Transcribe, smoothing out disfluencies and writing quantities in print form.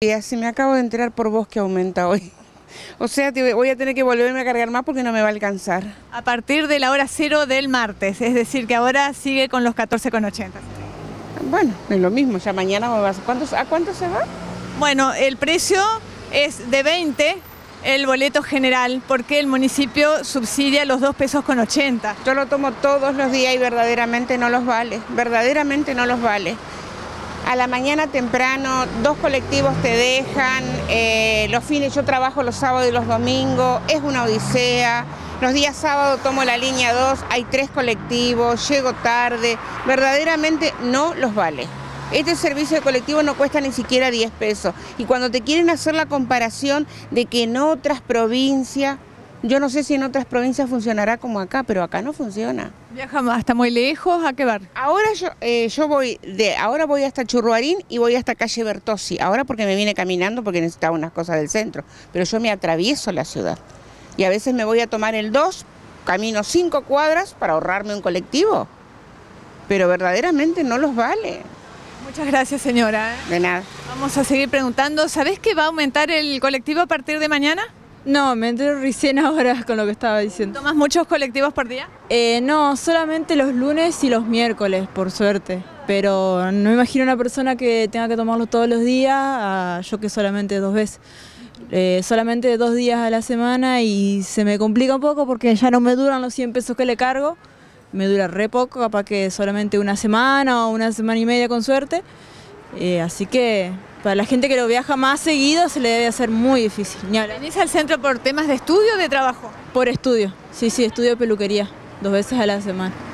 Y así me acabo de enterar por vos que aumenta hoy. O sea, voy a tener que volverme a cargar más porque no me va a alcanzar. A partir de la hora 0 del martes, es decir, que ahora sigue con los 14,80. Bueno, es lo mismo, ya mañana me vas. ¿A cuánto se va? Bueno, el precio es de 20, el boleto general, porque el municipio subsidia los 2,80 pesos. Yo lo tomo todos los días y verdaderamente no los vale, verdaderamente no los vale. A la mañana temprano, 2 colectivos te dejan, los fines yo trabajo los sábados y los domingos, es una odisea. Los días sábados tomo la línea 2, hay 3 colectivos, llego tarde, verdaderamente no los vale. Este servicio de colectivo no cuesta ni siquiera 10 pesos. Y cuando te quieren hacer la comparación de que en otras provincias, yo no sé si en otras provincias funcionará como acá, pero acá no funciona. ¿Viaja hasta muy lejos? ¿A qué barrio? Ahora ahora voy hasta Churruarín y voy hasta calle Bertossi. Ahora porque me vine caminando porque necesitaba unas cosas del centro. Pero yo me atravieso la ciudad. Y a veces me voy a tomar el 2, camino 5 cuadras para ahorrarme un colectivo. Pero verdaderamente no los vale. Muchas gracias, señora. De nada. Vamos a seguir preguntando. ¿Sabés que va a aumentar el colectivo a partir de mañana? No, me entero recién ahora con lo que estaba diciendo. ¿Tomas muchos colectivos por día? No, solamente los lunes y los miércoles, por suerte. Pero no me imagino una persona que tenga que tomarlo todos los días, yo que solamente 2 veces. Solamente 2 días a la semana y se me complica un poco porque ya no me duran los 100 pesos que le cargo. Me dura re poco, capaz que solamente una semana o una semana y media con suerte. Así que para la gente que lo viaja más seguido se le debe hacer muy difícil. ¿Venís al centro por temas de estudio o de trabajo? Por estudio, sí, estudio peluquería, 2 veces a la semana.